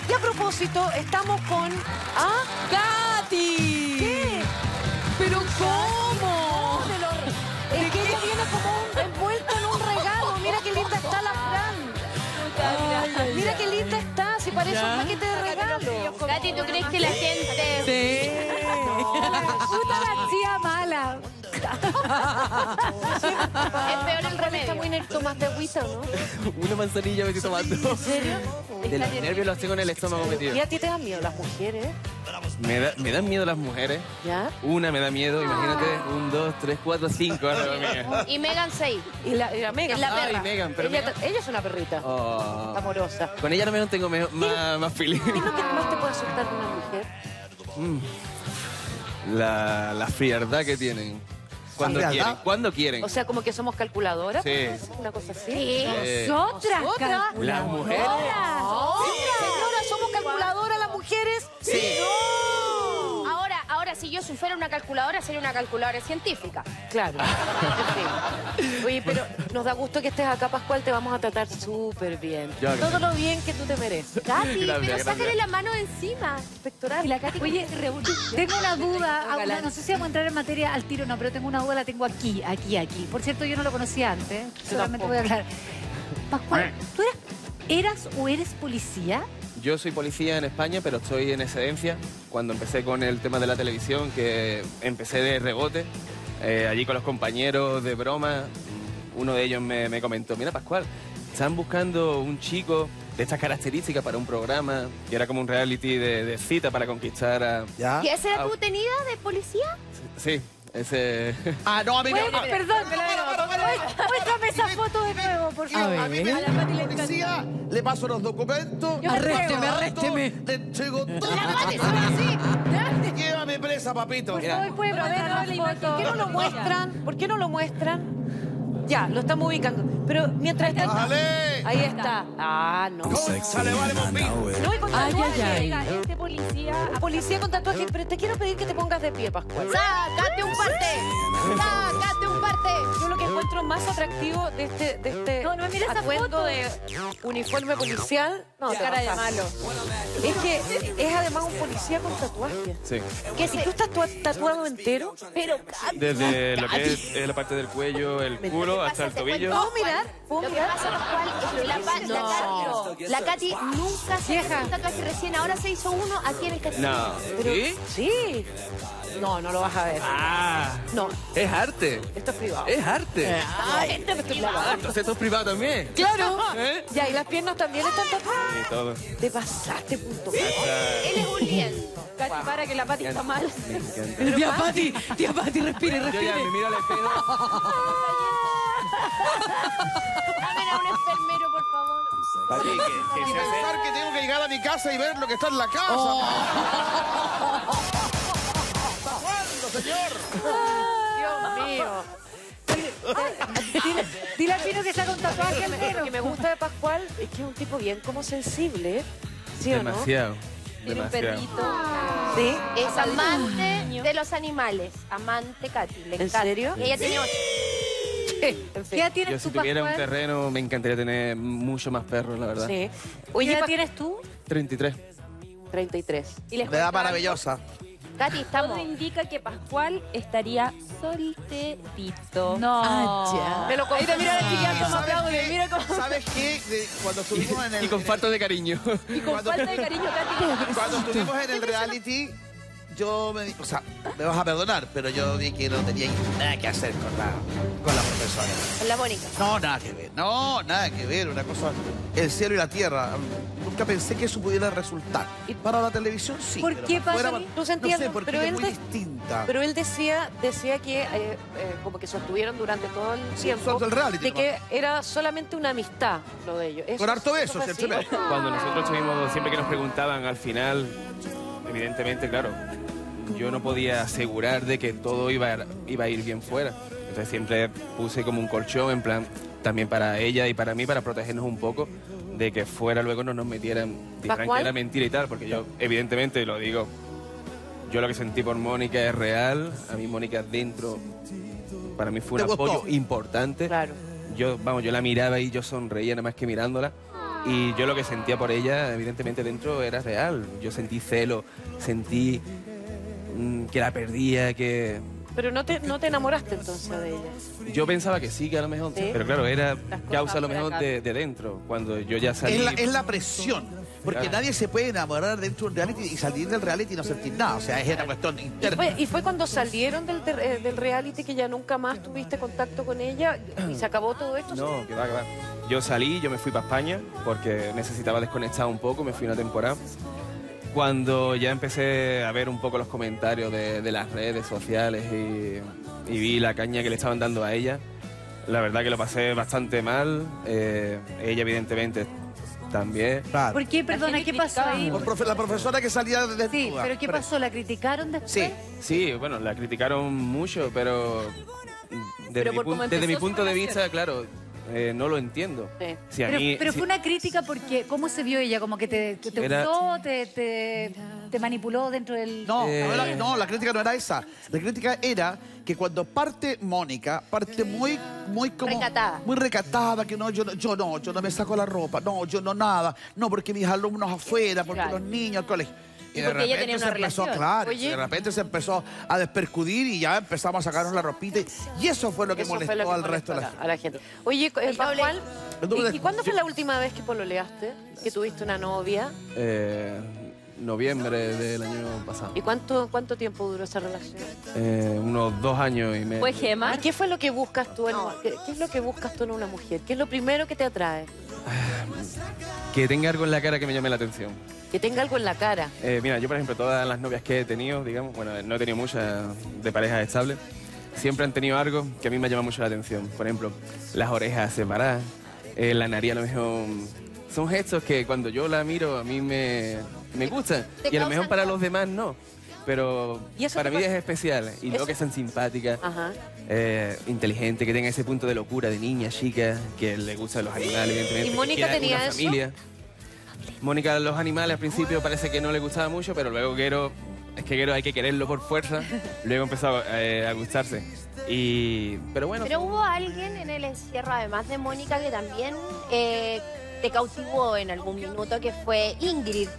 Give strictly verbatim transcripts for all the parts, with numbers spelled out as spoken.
Y a propósito, estamos con... ¿Ah? ¡Katy! ¿Qué? ¿Pero cómo? De los... Es que ella viene como un... envuelta en un regalo. Mira qué linda está la Fran. Ay, Mira qué linda está, si parece ¿Ya? un paquete de regalo. Katy, ¿tú crees que la gente... Sí. Puta la tía mala. Es peor el Está remedio? muy necto más de agüita, ¿no? Una manzanilla me estoy tomando. ¿En serio? De los nervios los tengo en el estómago metido. ¿Y a ti te dan miedo las mujeres? Me, da- me dan miedo las mujeres. ¿Ya? Una me da miedo, imagínate. Un, dos, tres, cuatro, cinco. Ahora mía. Y Megan seis. Y la, y la Megan. Es la Ay, perra. Megan, pero ella, Megan- ella es una perrita. Oh. Amorosa. Con ella no me tengo me- más, más feeling. ¿Qué es lo que más te puede asustar de una mujer? La, la frialdad que tienen. Cuando ¿Frialdad? quieren. Cuando quieren. O sea, como que somos calculadoras. Sí. Una cosa así. Sí. Eh, Nosotras, Nosotras. Las calculadoras. mujeres. Señora, ¿somos calculadoras las mujeres? Sí. Ahora, ahora, si yo si fuera una calculadora, sería una calculadora científica. Claro. En fin. Oye, pero nos da gusto que estés acá, Pascual. Te vamos a tratar súper bien. Ya, gracias. Todo lo bien que tú te mereces. Katy, Gracias, pero gracias. sácale la mano de encima. Pectoral. Y la Katy, oye, tengo una duda, Aura, no sé si vamos a entrar en materia al tiro o no, pero tengo una duda, la tengo aquí, aquí, aquí. Por cierto, yo no lo conocía antes, solamente tampoco. voy a hablar. Pascual, ¿tú eras, eras o eres policía? Yo soy policía en España, pero estoy en excedencia. Cuando empecé con el tema de la televisión, que empecé de rebote, eh, allí con los compañeros de broma, uno de ellos me, me comentó, mira Pascual, están buscando un chico de estas características para un programa, que era como un reality de, de cita para conquistar a... ¿Ya? ¿Y esa era Ah. tu tenida de policía? Sí, ese... Ah, no, amiga. Bueno, perdón, muéstrame esa foto de nuevo, por A favor. mí me da la policía, le paso los documentos. Yo me Arrésteme, entrego. arrésteme. Le entrego todo. Llévame presa, papito. Por favor, puede Pero a ver, mandar no, la foto. ¿por qué no lo muestran? ¿Por qué no lo muestran? Ya, lo estamos ubicando. Pero mientras está... ¡Bájale! Ahí está. Ah, no. Sale, vale, bombín. No, y con Ay, tatuaje. ay, ay. Este policía... Policía con tatuaje. Pero te quiero pedir que te pongas de pie, Pascual. ¡Sácate un parte! ¡Sácate un parte! Yo lo que encuentro más atractivo de este, de este No, no, mira esa atuendo foto. de uniforme policial, no, te Cara de pasas. malo. Es que es además un policía con tatuaje. Sí. ¿Qué, si tú estás tua- tatuado entero? Pero, Desde lo que es, eh, la parte del cuello, el culo, hasta el tobillo. ¿puedo mirar? ¿Puedo Lo que mirar? pasa, Pascual, es que la, pa- la, Katy, la Katy nunca se hizo un tatuaje recién, ahora se hizo uno aquí en el cachete. No. Pero- ¿Sí? Sí. No, no lo vas a ver. Ah, No, es arte. esto es privado. Es arte. Ay, este es privado. Ah, entonces esto es privado también. Claro. ¿Eh? Ya, y las piernas también están tatuadas. Y todo. Te pasaste, punto. Él es un lienzo. Katy, para que la Pati está mal. Me encanta. Tía Pati, tía Pati, respire, Yo ya respire. me miro al espejo. Llamen a un enfermero, por favor. Pati, que, que Y se hace... pensar que tengo que llegar a mi casa y ver lo que está en la casa. ¿Hasta cuándo, señor? Dios mío. Dile, dile al Pino que saca un tatuaje al Lo dedo. que me gusta de Pascual es que es un tipo bien como sensible, ¿sí o no? Demasiado. Tiene un Demasiado. perrito. Sí. Es amante de los animales. Amante Katy. Le ¿En encanta. serio? Y ella tiene ocho. En ¿Qué fin. edad Yo tienes si tú, tuviera un Pascual? terreno me encantaría tener mucho más perros, la verdad. Sí. ¿Qué Oye, edad Pa- tienes tú? treinta y tres. treinta y tres. Y les Me da cuento maravillosa. Katy, estamos. Todo indica que Pascual estaría solterito. No. Ah, Me lo Ahí te mira la chiquilla, toma ¿Sabes aplaude, qué? mira cómo... ¿Sabes qué? De- cuando estuvimos en el... Y con en falta de cariño. Y con Cuando- falta de cariño, Katy. el- Cuando estuvimos en el reality, yo me di... O sea, me vas a perdonar, pero yo vi que no tenía nada que hacer con la, con la profesora. Con la Mónica. No, nada que ver. No, nada que ver. Una cosa... El cielo y la tierra. Nunca pensé que eso pudiera resultar. Y para la televisión sí. ¿Por pero qué, para Pasa? fuera, No se entiende, No sé, porque pero ella él es muy de- distinta. Pero él decía, decía que eh, eh, como que sostuvieron durante todo el tiempo Son del reality, de ¿no? que era solamente una amistad lo de ellos. Eso- Con harto eso beso, fue si el así. primero. Cuando nosotros estuvimos, siempre que nos preguntaban al final, evidentemente, claro, yo no podía asegurar de que todo iba a, iba a ir bien fuera. Entonces siempre puse como un colchón, en plan, también para ella y para mí, para protegernos un poco de que fuera luego no nos metieran, dijeran ¿Pascual? que era mentira y tal, porque yo, evidentemente, lo digo, yo lo que sentí por Mónica es real, a mí Mónica dentro, para mí fue un ¿Te gustó? apoyo importante. Claro. Yo, vamos, yo la miraba y yo sonreía nada más que mirándola. Y yo lo que sentía por ella, evidentemente dentro, era real. Yo sentí celo, sentí mm, que la perdía, que... Pero no te, no te enamoraste entonces de ella. Yo pensaba que sí, que a lo mejor, ¿Sí? pero claro, era cosas causa a lo por mejor acá. de, de dentro. Cuando yo ya salí... Es la, es la presión. Porque Claro. nadie se puede enamorar dentro de un reality y salir del reality y no sentir nada. O sea, es una cuestión Y interna. fue, y fue cuando salieron del, ter- eh, del reality que ya nunca más tuviste contacto con ella y se acabó todo esto. No, que va, que va. Yo salí, yo me fui para España porque necesitaba desconectar un poco, me fui una temporada. Cuando ya empecé a ver un poco los comentarios de, de las redes sociales y, y vi la caña que le estaban dando a ella, la verdad que lo pasé bastante mal. Eh, ella, evidentemente, también. Claro. ¿Por qué? Perdona, ¿qué pasó ahí? Por profe- la profesora que salía de Sí, pero ¿qué pasó? ¿La criticaron después? Sí. Sí, bueno, la criticaron mucho, pero desde, Pero mi, por pun- cómo desde empezó mi su punto de relación. vista, claro, eh, no lo entiendo. Sí. Si a Pero, mí- pero si- fue una crítica porque, ¿cómo se vio ella? ¿Como que te, te, te Era- usó, te, te, te manipuló dentro del...? No, Eh. no, era- no, la crítica no era esa. La crítica era que cuando parte Mónica, parte muy, muy como... Recatada. Muy recatada, que no, yo no, yo no, yo no me saco la ropa, no, yo no nada, no, porque mis alumnos afuera, porque Claro. los niños al colegio. Y porque ella tenía se una empezó, relación. claro, Oye. de repente se empezó a despercudir y ya empezamos a sacarnos la ropita. Y eso fue lo que Eso fue molestó lo que al resto de la molestó a la, a la gente. Oye, eh, El doble- Pascual, el doble- ¿y, y cuándo fue la última vez que pololeaste? Que tuviste una novia. eh, noviembre del año pasado. ¿Y cuánto, cuánto tiempo duró esa relación? Eh, unos dos años y medio. ¿Fue Gema? ¿Y qué fue lo que buscas tú en, qué, qué es lo que buscas tú en una mujer? ¿Qué es lo primero que te atrae? Que tenga algo en la cara que me llame la atención. Que tenga algo en la cara. Eh, mira, yo por ejemplo, todas las novias que he tenido, digamos, bueno, no he tenido muchas de parejas estables, siempre han tenido algo que a mí me llama mucho la atención. Por ejemplo, las orejas separadas, eh, la nariz a lo mejor... Son gestos que cuando yo la miro a mí me, me gustan. te Y a lo mejor causan para cosa. los demás no. Pero ¿Y eso para te mí pasa? es especial. Y luego Eso- que sean simpáticas, Ajá. eh, inteligente, que tenga ese punto de locura de niña, chica, que le gustan los animales, evidentemente. ¿Y que Mónica quiera tenía una eso? familia. Mónica, los animales al principio parece que no le gustaba mucho, pero luego Guero, es que Guero hay que quererlo por fuerza, luego empezó eh, a gustarse. Y, pero bueno, Pero hubo alguien en el encierro, además de Mónica, que también eh, te cautivó en algún minuto, que fue Ingrid,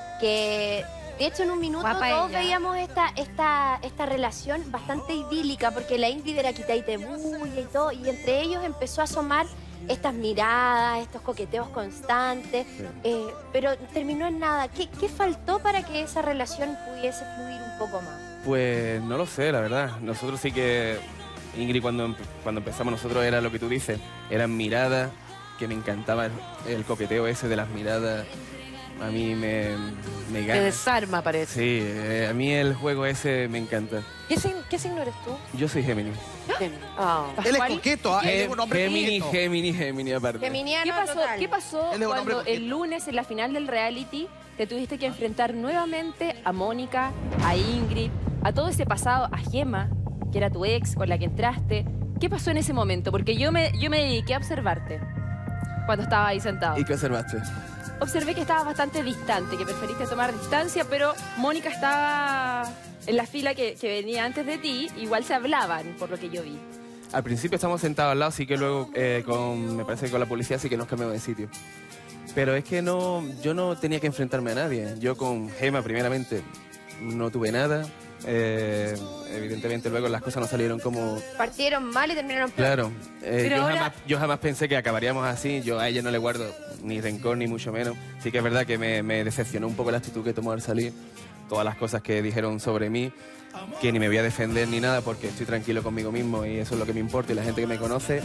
que de hecho en un minuto Guapa todos ella. veíamos esta, esta, esta relación bastante idílica, porque la Ingrid era quita y te bulla y todo, y entre ellos empezó a asomar estas miradas, estos coqueteos constantes, eh, pero terminó en nada. ¿Qué, ¿Qué faltó para que esa relación pudiese fluir un poco más? pues no lo sé, la verdad. Nosotros sí que, Ingrid, cuando, empe- cuando empezamos nosotros era lo que tú dices, eran miradas, que me encantaba el, el coqueteo ese de las miradas. A mí me, me Te gana. desarma, parece. Sí, eh, a mí el juego ese me encanta. ¿Qué, signo, ¿Qué signo eres tú? Yo soy Géminis. Géminis. Ah. Él es coqueto, ¿ah? Él es un hombre Géminis, coqueto. Géminis, Géminis aparte. Geminiano ¿Qué pasó, total. ¿Qué pasó Él es un hombre cuando coqueto. el lunes, en la final del reality, te tuviste que enfrentar nuevamente a Mónica, a Ingrid, a todo ese pasado, a Gema, que era tu ex, con la que entraste? ¿Qué pasó en ese momento? Porque yo me, yo me dediqué a observarte cuando estaba ahí sentado. ¿Y qué observaste? Observé que estabas bastante distante, que preferiste tomar distancia, pero Mónica estaba en la fila que, que venía antes de ti, igual se hablaban, por lo que yo vi. Al principio estamos sentados al lado, sí que luego eh, con, me parece que con la policía sí que nos cambiamos de sitio. Pero es que no, yo no tenía que enfrentarme a nadie. Yo con Gema primeramente no tuve nada. Eh, evidentemente luego las cosas no salieron como... Partieron mal y terminaron peor. Claro, eh, Pero yo, ahora- jamás, yo jamás pensé que acabaríamos así. Yo a ella no le guardo ni rencor ni mucho menos. Sí que es verdad que me, me decepcionó un poco la actitud que tomó al salir. Todas las cosas que dijeron sobre mí, que ni me voy a defender ni nada porque estoy tranquilo conmigo mismo y eso es lo que me importa. Y la gente que me conoce,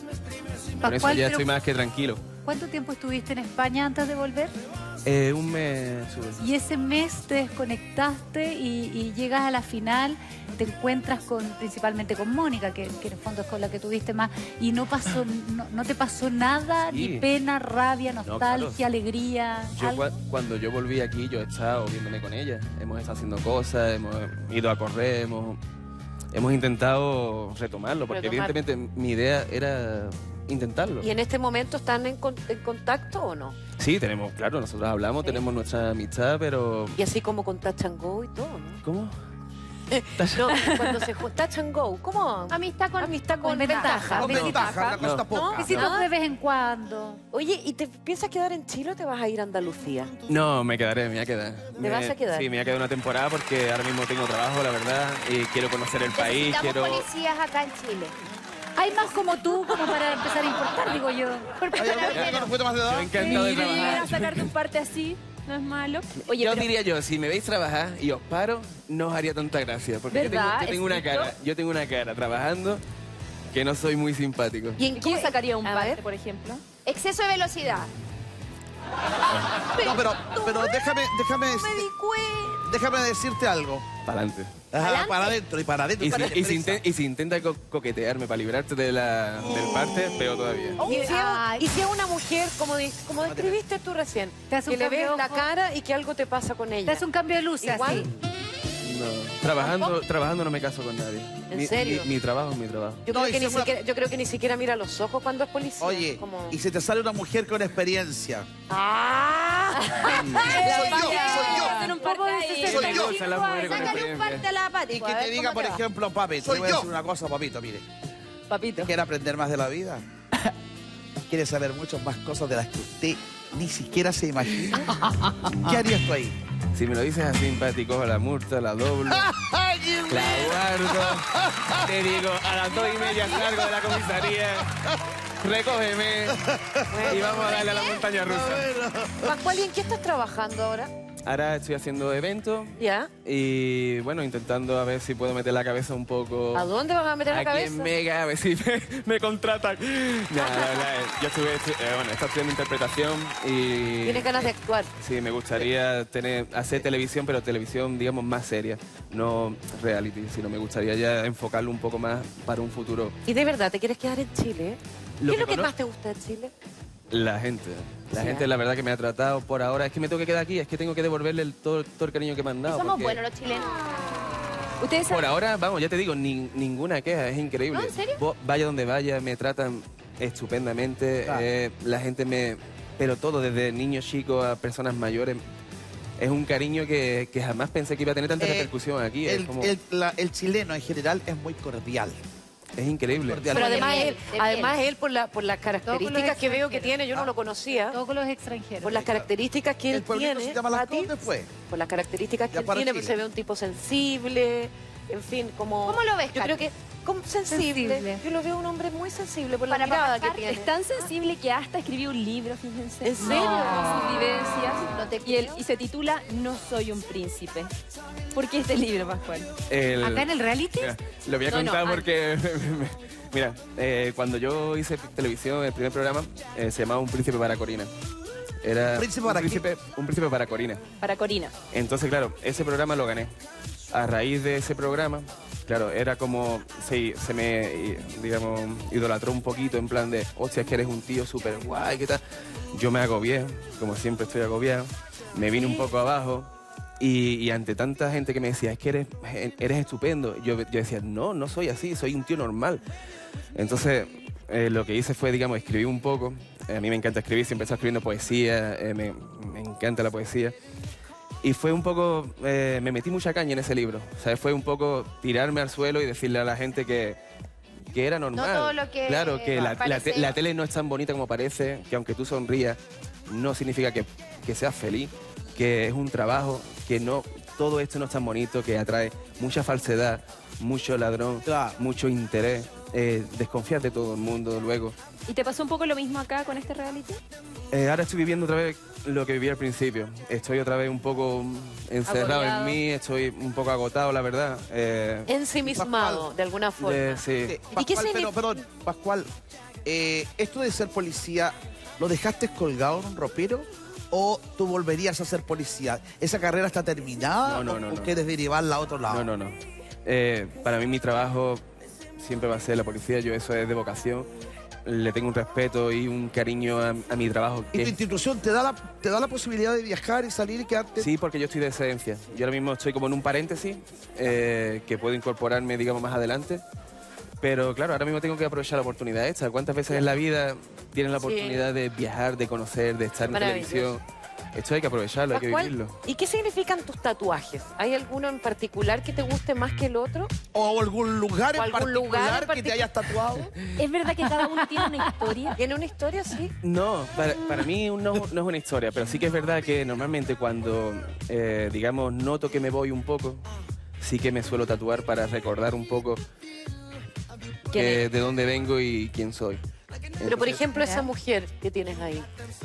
con eso Pascual, ya pero estoy más que tranquilo. ¿cuánto tiempo estuviste en España antes de volver? Eh, un mes sube. Y ese mes te desconectaste y, y llegas a la final, te encuentras con principalmente con Mónica, que, que en el fondo es con la que tuviste más, y no pasó, no, no te pasó nada, Sí. ni pena, rabia, No, nostalgia, claro. alegría. Yo algo. cua- cuando yo volví aquí, yo he estado viéndome con ella. Hemos estado haciendo cosas, hemos ido a correr, hemos, hemos intentado retomarlo, porque Retomar. evidentemente mi idea era intentarlo. ¿Y en este momento están en, con- en contacto o no? Sí, tenemos, claro, nosotros hablamos, Sí. tenemos nuestra amistad, pero... Y así como con Touch and Go y todo, ¿no? ¿Cómo? No, cuando se junta touch and go. ¿Cómo? Amistad con, Amistad con con ventaja. Con ventaja, una cosa No. poca. Besitos de vez en cuando. Oye, ¿y te piensas quedar en Chile o te vas a ir a Andalucía? No, me quedaré, me voy a quedar. ¿Te Me- vas a quedar? Sí, me voy a quedar una temporada porque ahora mismo tengo trabajo, la verdad, y quiero conocer el país, Necesitamos quiero... policías acá en Chile. Hay más como tú, como para empezar a importar, digo yo. Por Oye, primera ¿no vez. fue más de Yo edad? encantado de Y llegar trabajar. a sacarte un parte así, no es malo. Oye, Yo pero- diría yo, si me veis trabajar y os paro, no os haría tanta gracia. Porque yo tengo, ¿Verdad? yo tengo una ¿Estricto? cara, yo tengo una cara trabajando que no soy muy simpático. ¿Y en ¿quién qué? sacaría un A parte, ver. por ejemplo? Exceso de velocidad. No, pero, pero déjame, déjame, déjame decirte algo. Para adelante. Ajá, Adelante. para adentro y para adentro. Y, para si, y, si deprisa. inte- y si intenta co- coquetearme para librarte de la, del parte, peor todavía. ¿Y si, es, Ay. y si es una mujer, como, di- como describiste tú recién, Te hace que un le cambio ves de la ojo. cara y que algo te pasa con Te ella? hace un cambio de luz, Igual. así. No, trabajando, trabajando no me caso con nadie. ¿En Mi- serio? Mi, mi trabajo es mi trabajo. Yo, No, creo y que si ni es una- siquiera, yo creo que ni siquiera mira los ojos cuando es policía. Oye, como... y si te sale una mujer con experiencia. ¡Ah! Soy yo, soy yo. Hacer un parte ahí. Soy Me yo. gustan las mujeres con Sácale un experiencia. parte a la Pati. Y a que ver te diga, cómo por te va. ejemplo, papi, te Soy voy a yo. decir una cosa, papito, mire. Papito. ¿Quiere aprender más de la vida? ¿Quiere saber muchas más cosas de las que usted ni siquiera se imagina? ¿Qué harías tú ahí? Si me lo dices así simpático, la multa, la doblo, la guardo. Te digo, a las dos y media salgo de la comisaría. Recógeme y vamos a darle a la montaña rusa. Pascual, ¿y en qué estás trabajando ahora? Ahora estoy haciendo eventos ¿Ya? y bueno, intentando a ver si puedo meter la cabeza un poco ¿A dónde vas a meter la aquí cabeza? en Mega, a ver si me, me contratan. No, la verdad, yo estuve, estu- eh, bueno, estoy estudiando interpretación y Tienes ganas de actuar. sí, me gustaría tener, hacer televisión, pero televisión, digamos, más seria, no reality, sino me gustaría ya enfocarlo un poco más para un futuro. ¿Y de verdad te quieres quedar en Chile? Lo ¿Qué es que lo que conozco- más te gusta de Chile? La gente. La Sí, gente, ¿eh? la verdad, que me ha tratado por ahora. Es que me tengo que quedar aquí, es que tengo que devolverle el- todo, todo el cariño que me han dado. Somos porque buenos los chilenos. Ustedes Por saben- ahora, vamos, ya te digo, nin- ninguna queja, es increíble. ¿No? ¿En serio? Vos- vaya donde vaya, me tratan estupendamente. Claro. eh, la gente me... Pero todo, desde niños chicos a personas mayores. Es un cariño que, que jamás pensé que iba a tener tanta Eh, repercusión aquí. es, El, como- el- la- el chileno en general es muy cordial. es increíble. cordial. Pero de además miel, él, de miel. además él por, la, por las características que veo que extranjeros. tiene, yo no lo conocía, Todos los extranjeros. por las características que El él pueblito tiene, se llama Las Pati, Condes, fue. por las características que Ya él para tiene, Chile. pues se ve un tipo sensible, en fin, como... ¿Cómo lo ves, Yo Katy? creo que como sensible. Sensible. Yo lo veo un hombre muy sensible por la Para mirada que pasar, tiene. Es tan sensible que hasta escribió un libro, fíjense. ¿En serio? Con sus vivencias. No te y, él- creo. y se titula No soy un príncipe. ¿Por qué este libro, Pascual? El- Acá en el reality. Mira, lo voy a No, no, contar ah. porque... Mira, eh, cuando yo hice televisión, el primer programa, eh, se llamaba Un príncipe para Corina. Era ¿Príncipe para un, príncipe, un príncipe para Corina. Para Corina. Entonces, claro, ese programa lo gané. A raíz de ese programa, claro, era como, se, se me, digamos, idolatró un poquito en plan de, hostia, es que eres un tío súper guay, ¿qué tal? Yo me agobié, como siempre estoy agobiado, me vine un poco abajo y, y ante tanta gente que me decía, es que eres, eres estupendo, yo, yo decía, no, no soy así, soy un tío normal. Entonces, eh, lo que hice fue, digamos, escribir un poco. Eh, a mí me encanta escribir, siempre estoy escribiendo poesía, eh, me, me encanta la poesía. Y fue un poco, eh, me metí mucha caña en ese libro. O sea, fue un poco tirarme al suelo y decirle a la gente que, que era normal. todo lo que claro, que la, la parece- te- la tele no es tan bonita como parece, que aunque tú sonrías, no significa que, que seas feliz, que es un trabajo, que no todo esto no es tan bonito, que atrae mucha falsedad, mucho ladrón, Claro. mucho interés, eh, desconfiar de todo el mundo luego. ¿Y te pasó un poco lo mismo acá con este reality? Eh, ahora estoy viviendo otra vez lo que viví al principio. Estoy otra vez un poco encerrado Agobiado. en mí, estoy un poco agotado, la verdad. Eh, Ensimismado, de alguna forma. de- sí. Eh, ¿Y qué Pascual, pero, significa? perdón, Pascual, eh, ¿esto de ser policía lo dejaste colgado en un ropero o tú volverías a ser policía? ¿Esa carrera está terminada No, no, o, no, o no. quieres derivarla a otro lado? No, no, no. Eh, para mí mi trabajo siempre va a ser la policía, yo eso es de vocación. Le tengo un respeto y un cariño a, a mi trabajo. ¿Y que tu institución te da, la, te da la posibilidad de viajar y salir y quedarte? Sí, porque yo estoy de excedencia. Yo ahora mismo estoy como en un paréntesis eh, que puedo incorporarme, digamos, más adelante. Pero claro, ahora mismo tengo que aprovechar la oportunidad esta. ¿Cuántas veces en la vida tienes la Sí. oportunidad de viajar, de conocer, de estar en Maravilloso. televisión? Esto hay que aprovecharlo, hay que Pascual, vivirlo. ¿y qué significan tus tatuajes? ¿Hay alguno en particular que te guste más que el otro? ¿O algún lugar ¿O en algún lugar en particular que te hayas tatuado? ¿Es verdad que cada uno tiene una historia? ¿Tiene una historia? Sí. No, para, para mí no, no es una historia, pero sí que es verdad que normalmente cuando, eh, digamos, noto que me voy un poco, sí que me suelo tatuar para recordar un poco que- de dónde vengo y quién soy. Pero, por Entonces, ejemplo, esa mujer que tienes ahí.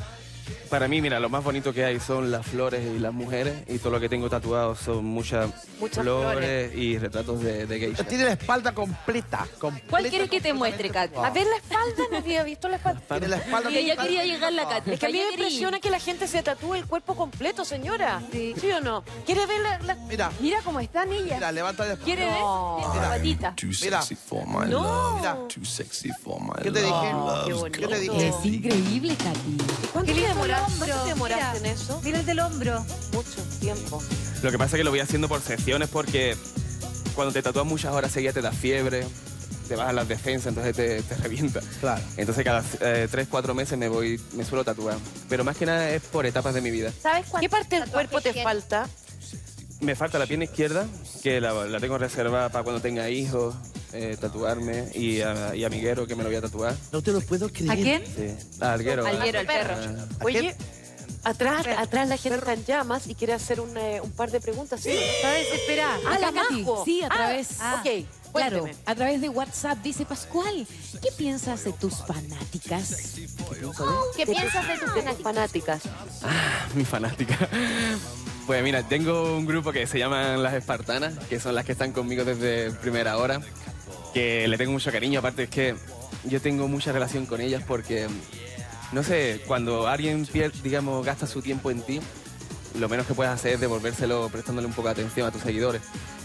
para mí, mira, lo más bonito que hay son las flores y las mujeres, y todo lo que tengo tatuado son muchas, Muchas flores, y retratos de, de geisha. Tiene la espalda completa. completa ¿Cuál quieres que te muestre, Katy? A ver la espalda, no había visto la espalda. Tiene la espalda Porque ya completa. quería llegar la Katy. Es que a mí Ya me quería. impresiona que la gente se tatúe el cuerpo completo, señora. Sí. ¿Sí o no? ¿Quiere ver la...? la- Mira, Mira cómo están ellas. mira, levanta de ¿Quiere ver? No. Mira, la patita. Too Mira. sexy for my No. love. Mira. Too sexy for my ¿Qué te love. dije? Qué Love's bonito. ¿Qué te dije? Es increíble, Katy. ¿Cuánto Qué te lindo el demoraste, hombro, ¿cuánto te demoraste mira. en eso? Mira el del hombro. Mucho tiempo. Lo que pasa es que lo voy haciendo por secciones porque cuando te tatúas muchas horas seguidas te da fiebre, te bajan las defensas, entonces te, te revienta. Claro. Entonces cada eh, tres, cuatro meses me voy, me suelo tatuar. Pero más que nada es por etapas de mi vida. ¿Sabes cuántos ¿Qué parte del cuerpo te tatuajes falta? Me falta la pierna izquierda, que la, la tengo reservada para cuando tenga hijos, eh, tatuarme, y a, y a Miguero, que me lo voy a tatuar. No te lo puedo creer. ¿A quién? Sí. A Alguero. Alguero, el perro. Ah, Oye, atrás, Perro. atrás la gente está en llamas y quiere hacer un, eh, un par de preguntas. ¿Sí? Está desesperada. Ah, la Acá, Katy. Majo. Sí, a Ah, través. ah, ok, Claro, cuénteme. a través de WhatsApp dice Pascual, ¿qué piensas de tus fanáticas? ¿Qué piensas de tus De tus fanáticos? fanáticas. mi fanática. Pues mira, tengo un grupo que se llaman Las Espartanas, que son las que están conmigo desde primera hora, que le tengo mucho cariño. Aparte es que yo tengo mucha relación con ellas porque, no sé, cuando alguien pierde, digamos, gasta su tiempo en ti, lo menos que puedes hacer es devolvérselo prestándole un poco de atención a tus seguidores.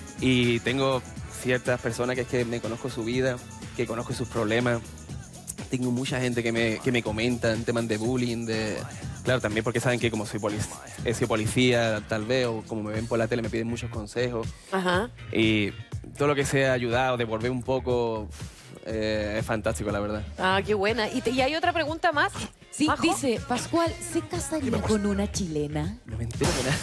Y tengo ciertas personas que es que me conozco su vida, que conozco sus problemas. Tengo mucha gente que me, que me comenta en temas de bullying, de... Claro, también porque saben que como soy polic- he sido policía, tal vez, o como me ven por la tele, me piden muchos consejos. Ajá. Y todo lo que sea ayudar o devolver un poco eh, es fantástico, la verdad. Ah, qué buena. ¿Y, te- y hay otra pregunta más? Sí, Majo. dice Pascual, ¿se casaría con una chilena? No me entero de nada.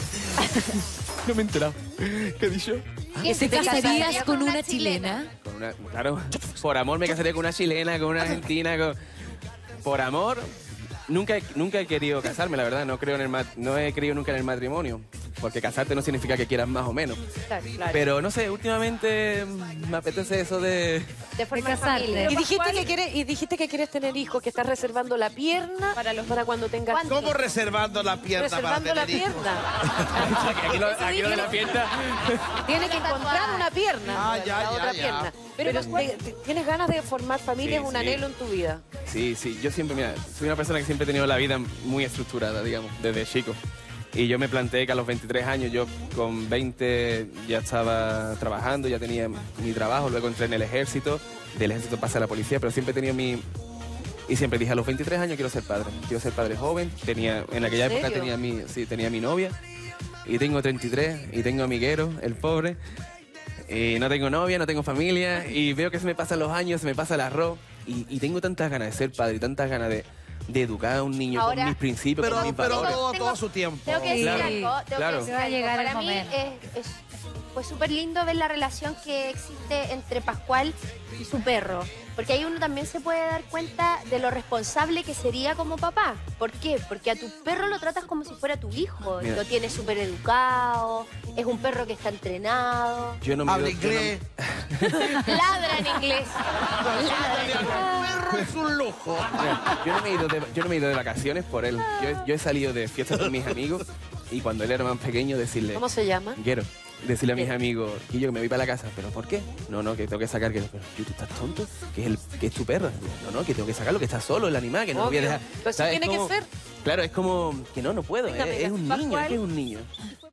No me he enterado. ¿Qué he dicho? ¿Quién ¿Te se casarías casaría con una chilena? Con una, claro, por amor me casaría con una chilena, con una argentina, con... Por amor, nunca he, nunca he querido casarme, la verdad. No creo en el mat- no he creído nunca en el matrimonio. Porque casarte no significa que quieras más o menos. Claro, claro. Pero no sé, últimamente mm, me apetece eso de... De formar casarte. familia. Y dijiste, que quieres, y dijiste que quieres tener hijos, que estás reservando la pierna para, los, para cuando tengas ¿Cuánto? ¿Cómo reservando la pierna reservando para la tener hijos? pierna. Aquí, lo, aquí lo de la fiesta. Tiene que encontrar una pierna, Ah, la ya, ya, otra ya. pierna. Pero, te- te- tienes ganas de formar familia, Sí, es un sí. anhelo en tu vida. Sí, sí, yo siempre, mira, soy una persona que siempre he tenido la vida muy estructurada, digamos, desde chico. Y yo me planteé que a los veintitrés años, yo con veinte ya estaba trabajando, ya tenía mi trabajo, luego entré en el ejército, del ejército pasé a la policía, pero siempre he tenido mi... Y siempre dije, a los veintitrés años quiero ser padre, quiero ser padre joven. Tenía, en aquella ¿En época serio? tenía mi, sí, tenía mi novia, y tengo treinta y tres, y tengo a Miguero, el pobre, y no tengo novia, no tengo familia, y veo que se me pasan los años, se me pasa el arroz, y, y tengo tantas ganas de ser padre, y tantas ganas de, de educar a un niño Ahora- con mis principios, Pero, con mis pero valores. todo, Tengo- todo a su tiempo. Tengo que decir Claro, algo. Tengo claro. que decir Va a algo. llegar el Para mí momento. es, es- fue súper lindo ver la relación que existe entre Pascual y su perro. Porque ahí uno también se puede dar cuenta de lo responsable que sería como papá. ¿Por qué? Porque a tu perro lo tratas como si fuera tu hijo. Mira. Lo tienes súper educado, es un perro que está entrenado, Yo no me Habla doy- yo no- inglés. ladra en inglés. Ladra en inglés. Perro es un lujo. Mira, yo, no me he ido de, yo no me he ido de vacaciones por él. Yo, he- yo he salido de fiestas con mis amigos y cuando él era más pequeño decirle... ¿Cómo se llama? Guero. Decirle a mis Guero. amigos, Guillo, que me voy para la casa. ¿Pero por qué? No, no, que tengo que sacar Guero. Pero, ¿tú estás tonto? Que es, el, que es tu perro. No, no, que tengo que sacarlo, que está solo el animal, que no lo voy a Obvio. dejar. Pero sí ¿Sabes? tiene Es que como- ser. Claro, es como que no, no puedo. Venga, es, venga. es un niño, es Pascual. que es un niño.